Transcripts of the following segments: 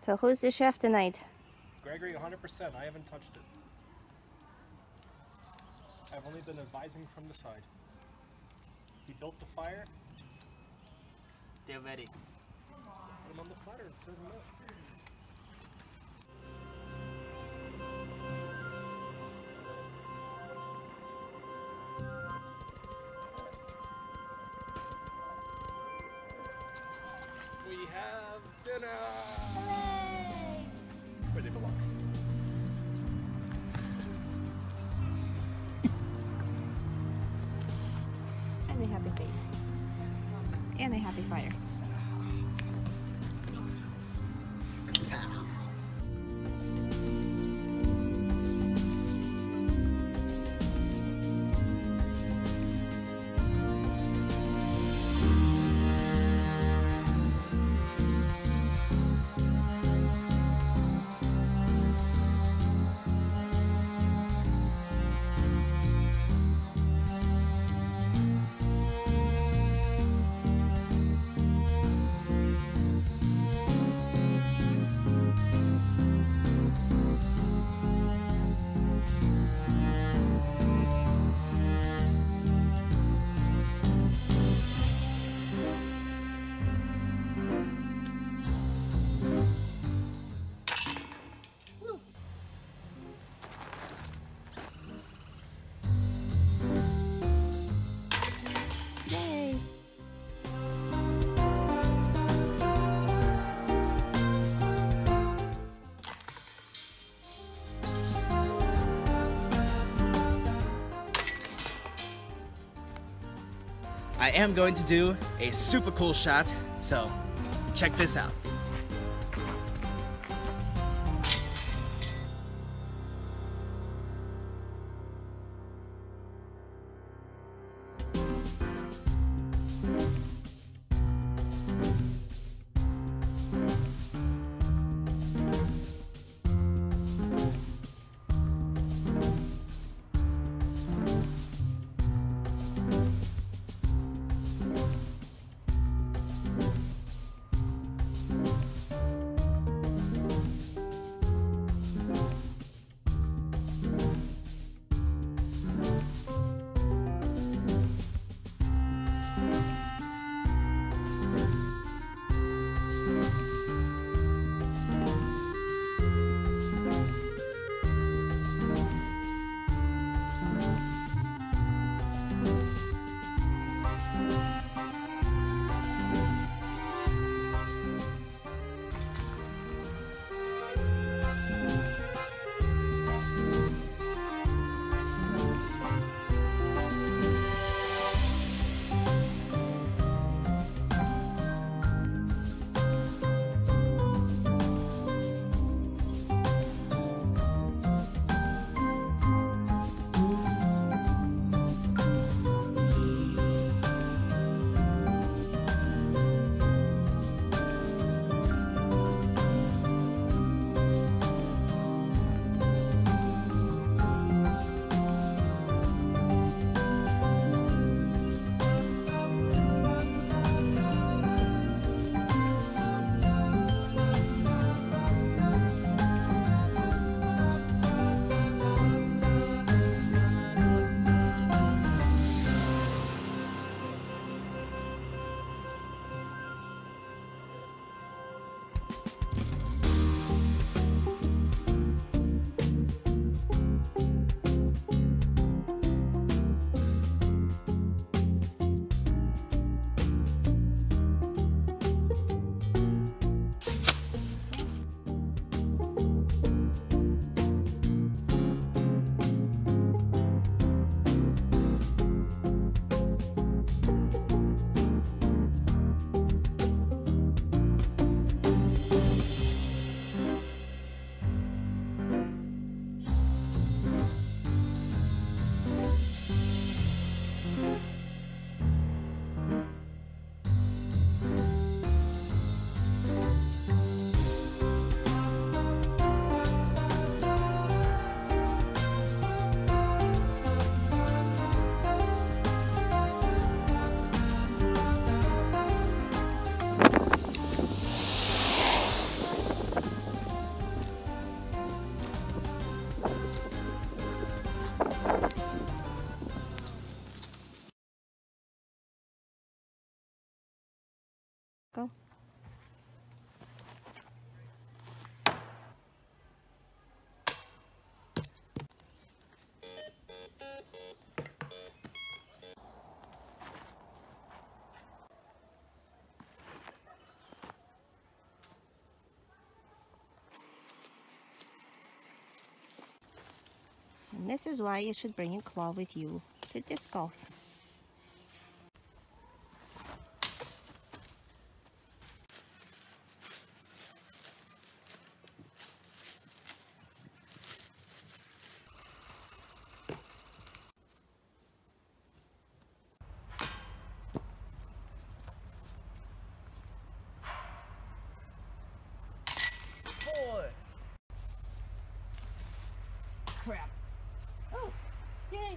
So who's the chef tonight? Gregory, 100%. I haven't touched it. I've only been advising from the side. He built the fire. They're ready. So put them on the platter and serve them up. We have dinner! Hooray! Where they belong. And a happy face. And a happy fire. I am going to do a super cool shot, so check this out. Go. And this is why you should bring your claw with you to disc golf. Crap. Oh, yay!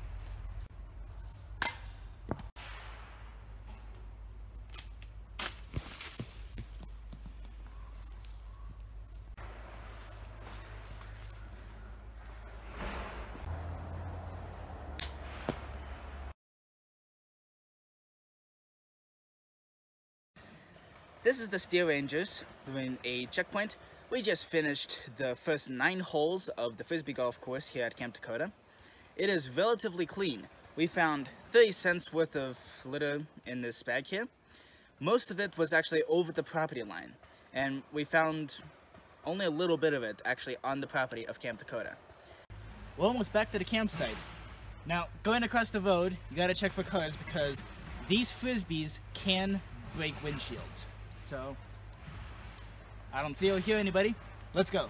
This is the Steel Rangers doing a checkpoint. We just finished the first 9 holes of the Frisbee golf course here at Camp Dakota. It is relatively clean. We found 30 cents worth of litter in this bag here. Most of it was actually over the property line, and we found only a little bit of it actually on the property of Camp Dakota. We're almost back to the campsite. Now, going across the road, you gotta check for cars because these Frisbees can break windshields. So, I don't see or hear anybody. Let's go.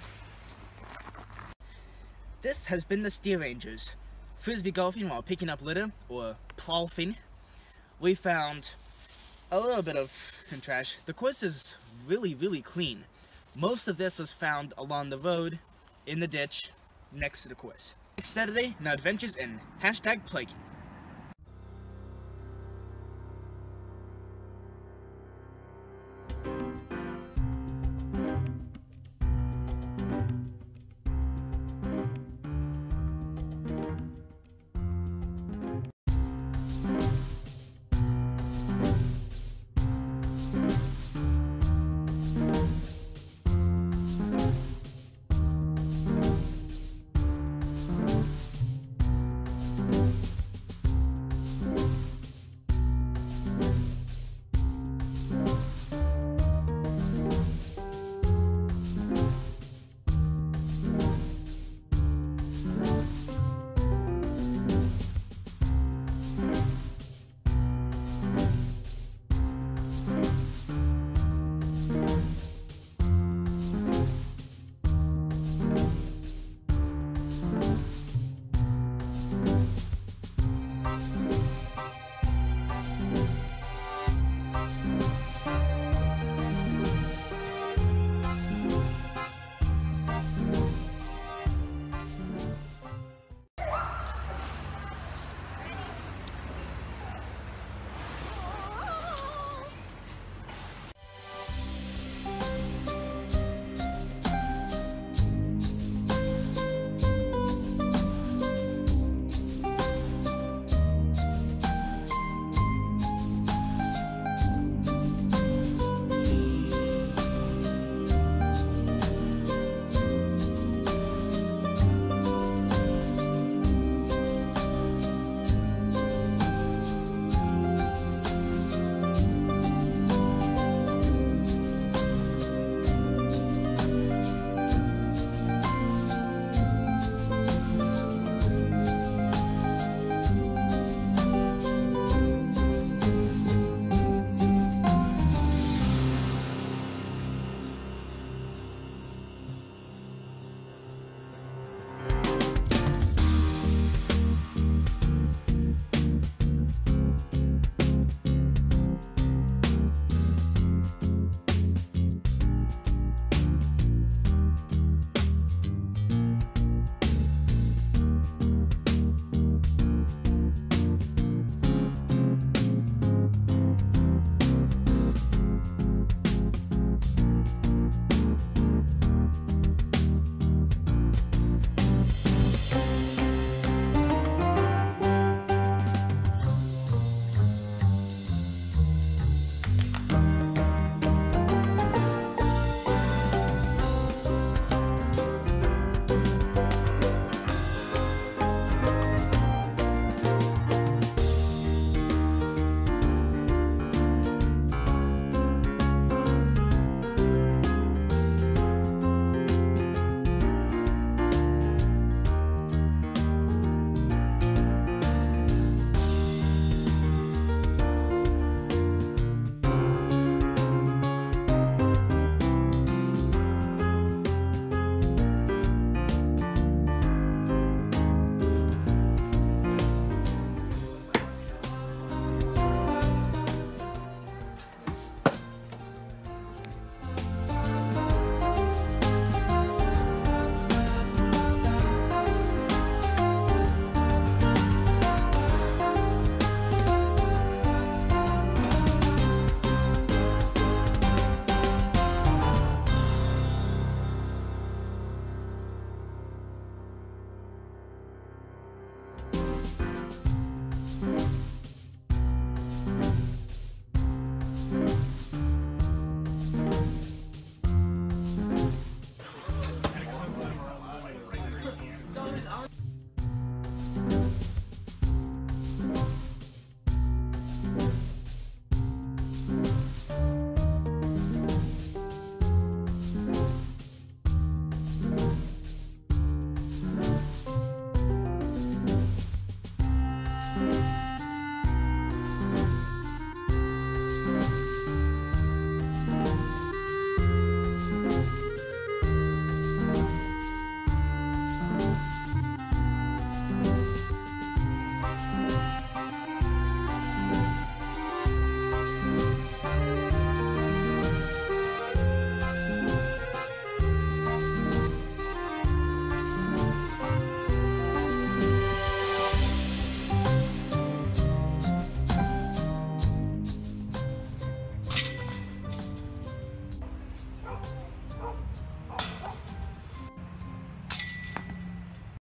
This has been the Steel Rangers, Frisbee golfing while picking up litter, or ploughing. We found a little bit of trash. The course is really clean. Most of this was found along the road, in the ditch, next to the course. Next Saturday, no adventures in #Pliking.